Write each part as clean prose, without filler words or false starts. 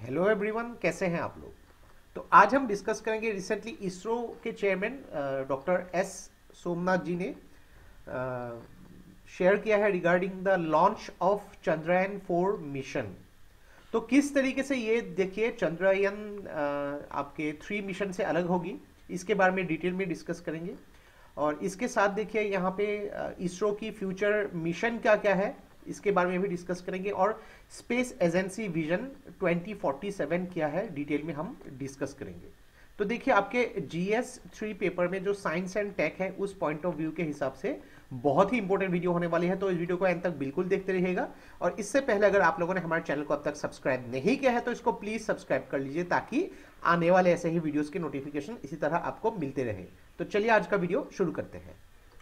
Hello everyone, कैसे हैं आप लोग। तो आज हम डिस्कस करेंगे रिसेंटली इसरो के chairman doctor S Somnath ji ने शेयर किया है regarding the launch of Chandrayaan 4 mission. तो किस तरीके से ये देखिए चंद्रयान आपके 3 मिशन से अलग होगी, इसके बारे में डिटेल में डिस्कस करेंगे। और इसके साथ देखिए यहाँ पे इसरो की फ्यूचर मिशन क्या क्या है, इसके बारे में भी डिस्कस करेंगे। और स्पेस एजेंसी विजन 2047 क्या है, डिटेल में हम डिस्कस करेंगे। तो देखिए आपके GS 3 पेपर में जो साइंस एंड टेक है, उस पॉइंट ऑफ व्यू के हिसाब से बहुत ही इंपॉर्टेंट वीडियो होने वाली है, तो इस वीडियो को एंड तक बिल्कुल देखते रहिएगा। और इससे पहले अगर आप लोगों ने हमारे चैनल को अब तक सब्सक्राइब नहीं किया है तो इसको प्लीज सब्सक्राइब कर लीजिए, ताकि आने वाले ऐसे ही वीडियोस के नोटिफिकेशन इसी तरह आपको मिलते रहे। तो चलिए आज का वीडियो शुरू करते हैं।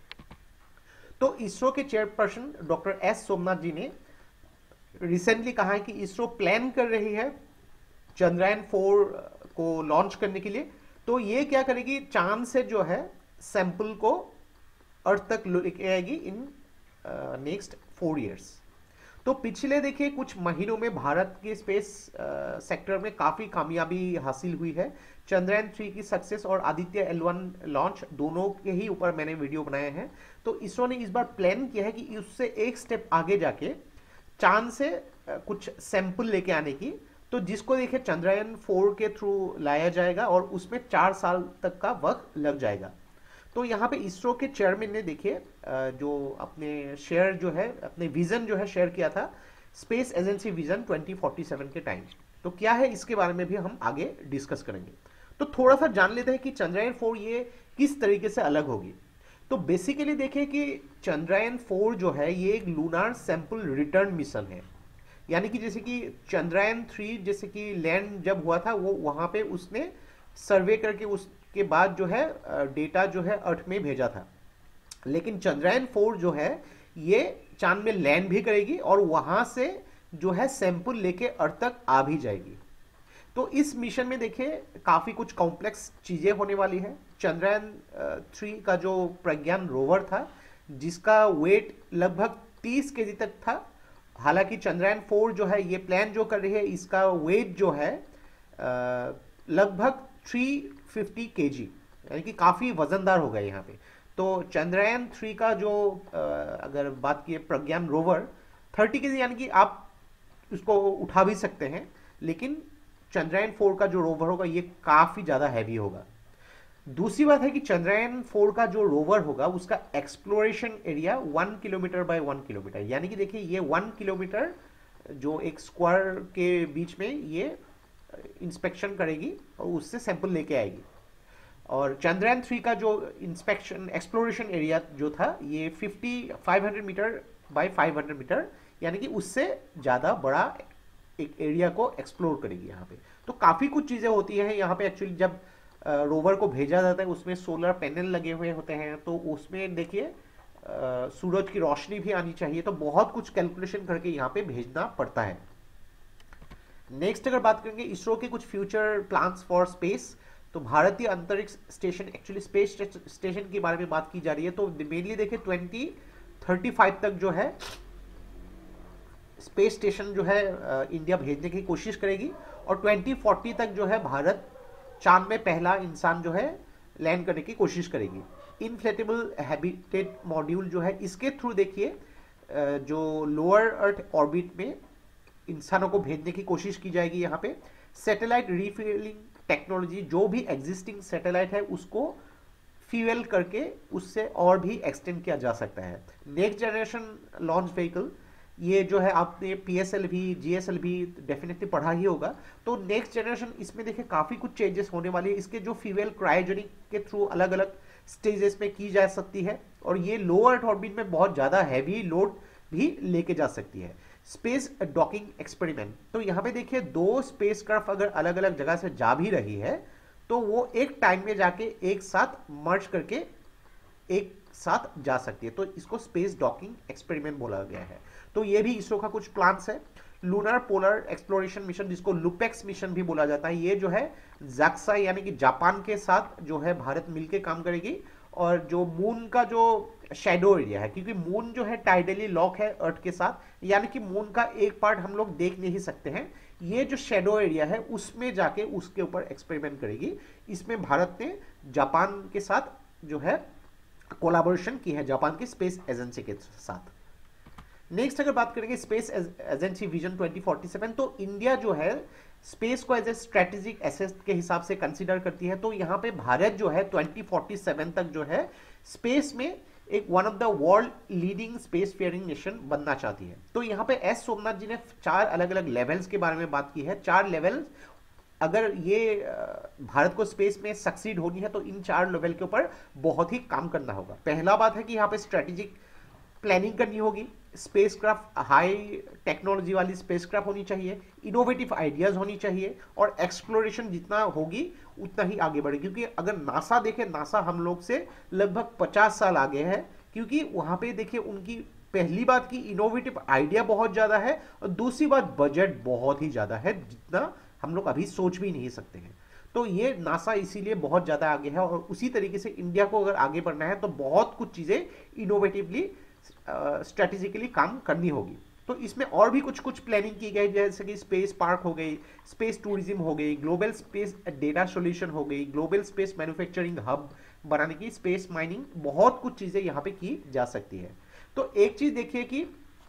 तो इसरो के chairperson doctor S Somnath ji ने रिसेंटली कहा है कि इसरो प्लान कर रही है चंद्रयान 4 को लॉन्च करने के लिए। तो ये क्या करेगी, चांद से जो है सैंपल को अर्थ तक लेके आएगी इन नेक्स्ट 4 इयर्स। तो पिछले देखिए कुछ महीनों में भारत के स्पेस सेक्टर में काफी कामयाबी हासिल हुई है। चंद्रयान 3 की सक्सेस और आदित्य L1 लॉन्च दोनों के ही ऊपर मैंने वीडियो बनाए हैं। तो इसरो ने इस बार प्लान किया है कि उससे एक स्टेप आगे जाके चांद से कुछ सैंपल लेके आने की, तो जिसको देखिए चंद्रयान 4 के थ्रू लाया जाएगा और उसमें 4 साल तक का वक्त लग जाएगा। तो यहाँ पे इसरो के चेयरमैन ने देखिए जो अपने शेयर जो है, अपने विजन जो है शेयर किया था स्पेस एजेंसी विजन 2047 के टाइम। तो क्या है इसके बारे में भी हम आगे डिस्कस करेंगे। तो थोड़ा सा जान लेते हैं कि चंद्रयान 4 ये किस तरीके से अलग होगी। तो बेसिकली देखिए कि चंद्रयान 4 जो है ये एक लूनार सैंपल रिटर्न मिशन है। यानी कि जैसे कि चंद्रयान 3 जैसे कि लैंड जब हुआ था, वो वहां पे उसने सर्वे करके उसके बाद जो है डेटा जो है अर्थ में भेजा था। लेकिन चंद्रयान 4 जो है ये चांद में लैंड भी करेगी और वहां से जो है सैंपल लेके अर्थ तक आ भी जाएगी। तो इस मिशन में देखिए काफी कुछ कॉम्प्लेक्स चीजें होने वाली है। चंद्रयान 3 का जो प्रज्ञान रोवर था, जिसका वेट लगभग 30 केजी तक था। हालांकि चंद्रयान 4 जो है ये प्लान जो कर रही है, इसका वेट जो है लगभग 350 केजी, यानी कि काफी वजनदार होगा यहाँ पे। तो चंद्रयान 3 का जो अगर बात की प्रज्ञान रोवर 30 केजी, यानी कि आप उसको उठा भी सकते हैं। लेकिन चंद्रयान 4 का जो रोवर होगा ये काफी ज्यादा हैवी होगा। दूसरी बात है कि चंद्रयान 4 का जो रोवर होगा उसका exploration area 1 kilometre by 1 kilometre, यानी कि देखिए ये 1 किलोमीटर जो एक स्क्वायर के बीच में ये इंस्पेक्शन करेगी और उससे सैंपल लेके आएगी। और चंद्रयान 3 का जो इंस्पेक्शन एक्सप्लोरेशन एरिया जो था ये 500 मीटर बाय 500 मीटर, यानी कि उससे ज़्यादा बड़ा एक एरिया को एक्सप्लोर करेगी यहाँ पे। तो काफ़ी कुछ चीज़ें होती हैं यहाँ पे। एक्चुअली जब रोवर को भेजा जाता है उसमें सोलर पैनल लगे हुए होते हैं, तो उसमें देखिए सूरज की रोशनी भी आनी चाहिए। तो बहुत कुछ कैलकुलेशन करके यहाँ पे भेजना पड़ता है। नेक्स्ट अगर बात करेंगे इसरो के कुछ फ्यूचर प्लान्स फॉर स्पेस, तो भारतीय अंतरिक्ष स्टेशन, एक्चुअली स्पेस स्टेशन के बारे में बात की जा रही है। तो मेनली देखिए 2035 तक जो है स्पेस स्टेशन जो है इंडिया भेजने की कोशिश करेगी। और 2040 तक जो है भारत चांद में पहला इंसान जो है लैंड करने की कोशिश करेगी। इनफ्लेटेबल हैबिटेट मॉड्यूल जो है, इसके थ्रू देखिए जो लोअर अर्थ ऑर्बिट में इंसानों को भेजने की कोशिश की जाएगी। यहाँ पे सैटेलाइट रिफ्यूलिंग टेक्नोलॉजी, जो भी एग्जिस्टिंग सैटेलाइट है उसको फ्यूएल करके उससे और भी एक्सटेंड किया जा सकता है। नेक्स्ट जनरेशन लॉन्च व्हीकल, ये जो है आपने PSLV GSLV डेफिनेटली पढ़ा ही होगा। तो नेक्स्ट जनरेशन इसमें देखिए काफी कुछ चेंजेस होने वाली है। इसके जो फ्यूएल क्रायोजेनिक के थ्रू अलग अलग स्टेजेस में की जा सकती है और ये लोअर अर्थ ऑर्बिट में बहुत ज्यादा हैवी लोड भी लेके जा सकती है। स्पेस डॉकिंग एक्सपेरिमेंट, तो यहाँ पे देखिए 2 स्पेसक्राफ्ट अगर अलग अलग जगह से जा भी रही है तो वो एक टाइम में जाके एक साथ मर्ज करके एक साथ जा सकती है। तो इसको स्पेस डॉकिंग एक्सपेरिमेंट बोला गया है। तो ये भी इसरो का कुछ प्लान्स है। लूनर पोलर एक्सप्लोरेशन मिशन, जिसको लुपेक्स मिशन भी बोला जाता है, ये जो है जाक्सा यानी कि जापान के साथ जो है भारत मिलके काम करेगी। और जो मून का जो शेडो एरिया है, क्योंकि मून जो है टाइडली लॉक है अर्थ के साथ, यानी कि मून का एक पार्ट हम लोग देख नहीं सकते हैं। ये जो शेडो एरिया है उसमें जाके उसके ऊपर एक्सपेरिमेंट करेगी। इसमें भारत ने जापान के साथ जो है कोलैबोरेशन की है, जापान की स्पेस एजेंसी के साथ। नेक्स्ट अगर बात करेंगे स्पेस एजेंसी विजन 2047, तो इंडिया जो है स्पेस को एज ए स्ट्रेटेजिक एसेट के हिसाब से कंसीडर करती है। तो यहाँ पे भारत जो है 2047 तक जो है स्पेस में एक one of the world leading space faring nation बनना चाहती है। तो यहाँ पे एस सोमनाथ जी ने 4 अलग अलग लेवल्स के बारे में बात की है। 4 लेवल, अगर ये भारत को स्पेस में सक्सीड होनी है तो इन 4 लेवल के ऊपर बहुत ही काम करना होगा। पहला बात है कि यहाँ पे स्ट्रेटेजिक प्लानिंग करनी होगी, स्पेसक्राफ्ट हाई टेक्नोलॉजी वाली स्पेसक्राफ्ट होनी चाहिए, इनोवेटिव आइडियाज होनी चाहिए, और एक्सप्लोरेशन जितना होगी उतना ही आगे बढ़े। क्योंकि अगर नासा देखें, नासा हम लोग से लगभग 50 साल आगे है, क्योंकि वहां पे देखिए उनकी पहली बात की इनोवेटिव आइडिया बहुत ज्यादा है, और दूसरी बात बजट बहुत ही ज्यादा है, जितना हम लोग अभी सोच भी नहीं सकते हैं। तो ये नासा इसीलिए बहुत ज्यादा आगे है, और उसी तरीके से इंडिया को अगर आगे बढ़ना है तो बहुत कुछ चीजें इनोवेटिवली स्ट्रेटेजिकली काम करनी होगी। तो इसमें और भी कुछ कुछ प्लानिंग की गई, जैसे कि स्पेस पार्क हो गई, स्पेस टूरिज्म हो गई, ग्लोबल स्पेस डेटा सॉल्यूशन हो गई, ग्लोबल स्पेस मैन्युफैक्चरिंग हब बनाने की, स्पेस माइनिंग, बहुत कुछ चीजें यहाँ पे की जा सकती है। तो एक चीज देखिए कि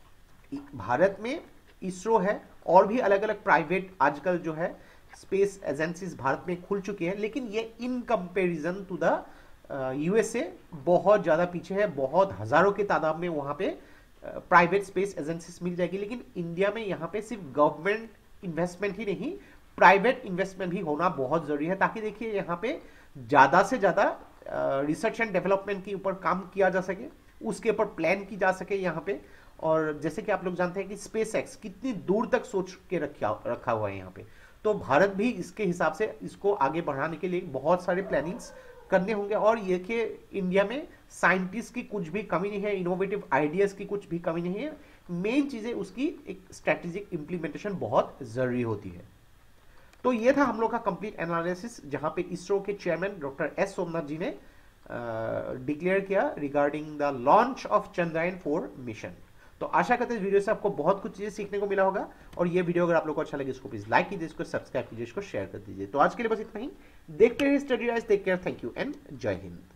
भारत में इसरो है, और भी अलग अलग प्राइवेट आजकल जो है स्पेस एजेंसीज भारत में खुल चुकी है, लेकिन ये in comparison to the USA बहुत ज्यादा पीछे है। बहुत हजारों की तादाद में वहां पे प्राइवेट स्पेस एजेंसीज मिल जाएगी, लेकिन इंडिया में यहाँ पे सिर्फ गवर्नमेंट इन्वेस्टमेंट ही नहीं, प्राइवेट इन्वेस्टमेंट भी होना बहुत जरूरी है, ताकि देखिए यहाँ पे ज्यादा से ज्यादा रिसर्च एंड डेवलपमेंट के ऊपर काम किया जा सके, उसके ऊपर प्लान की जा सके यहाँ पे। और जैसे कि आप लोग जानते हैं कि स्पेस एक्स कितनी दूर तक सोच के रखा हुआ है यहाँ पे, तो भारत भी इसके हिसाब से इसको आगे बढ़ाने के लिए बहुत सारे प्लानिंग्स करने होंगे। और ये कि इंडिया में साइंटिस्ट की कुछ भी कमी नहीं है, इनोवेटिव आइडियाज की कुछ भी कमी नहीं है, मेन चीजें उसकी एक स्ट्रेटेजिक इंप्लीमेंटेशन बहुत जरूरी होती है। तो ये था हम लोग का कंप्लीट एनालिसिस, जहां पे इसरो के chairman doctor S Somnath ji ने डिक्लेयर किया regarding the launch of Chandrayaan 4 mission. तो आशा करते हैं इस वीडियो से आपको बहुत कुछ चीजें सीखने को मिला होगा, और ये वीडियो अगर आप लोगों को अच्छा लगे इसको प्लीज लाइक कीजिए, इसको सब्सक्राइब कीजिए, इसको शेयर कर दीजिए। तो आज के लिए बस इतना ही। देखते रहिए study rise, take care, thank you and जय हिंद।